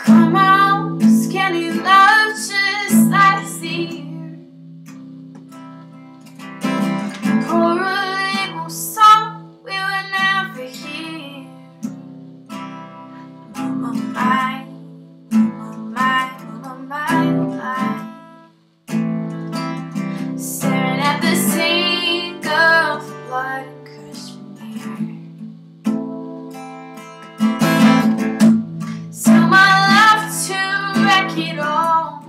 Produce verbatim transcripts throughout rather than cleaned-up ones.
Come on, skinny love, just like the pour a little song we would never hear. Mama, my, mama, my, mama, my, my. Staring at the sink of blood and Kashmir. Tell my love to wreck it all.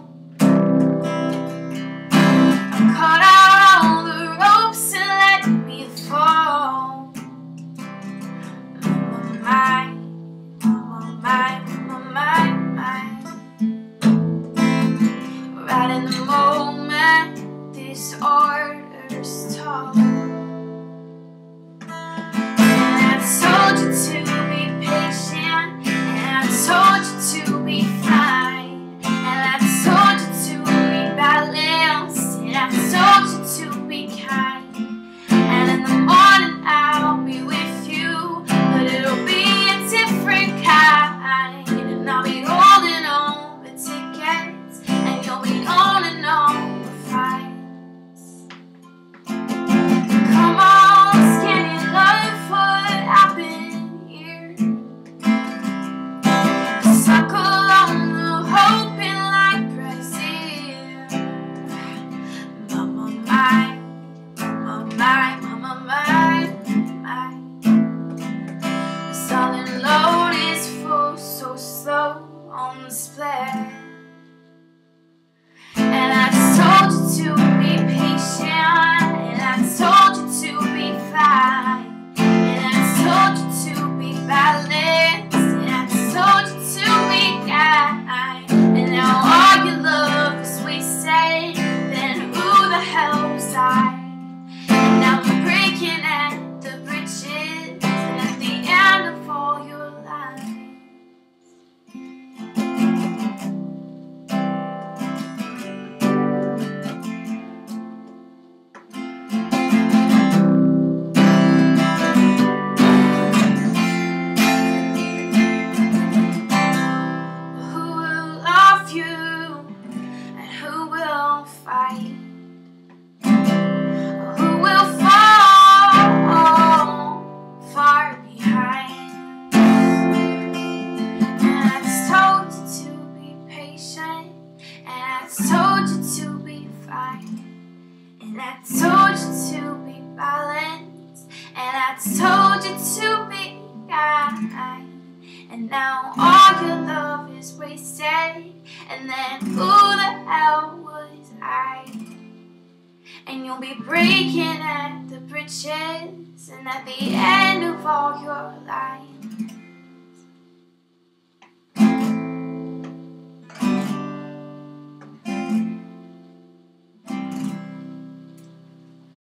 Caught out all the ropes and let me fall. Mama, my, mama, my, mama, my. Right in the moment, this order's tall. And I told you to be patient, and I told you to be fine, and I told you to be balanced, and I told you to be kind. And in the morning I'll be with you, but it'll be a different kind. And I'll be holding on the tickets, and you'll be owning all the fights. Come on, skinny love, what happened here? Suckle on the hoping like Brazil. Mama, my, mama, my, mama, my, my. The solid load is full, so slow on the split. And I told you to be patient, and I told you to be fine, and I told you to be balanced, and I told you to be kind. And now all your love is wasted, then who the hell was I? And now we're breaking at the bridges, and at the end of all your life. Who will love you, and who will fight? Who will fall far behind? And I told you to be patient, and I told you to be fine, and I told you to be balanced, and I told you to be kind. And now all your love is wasted, and then who the hell was I? And you'll be breaking at the bridges, and at the end of all your life.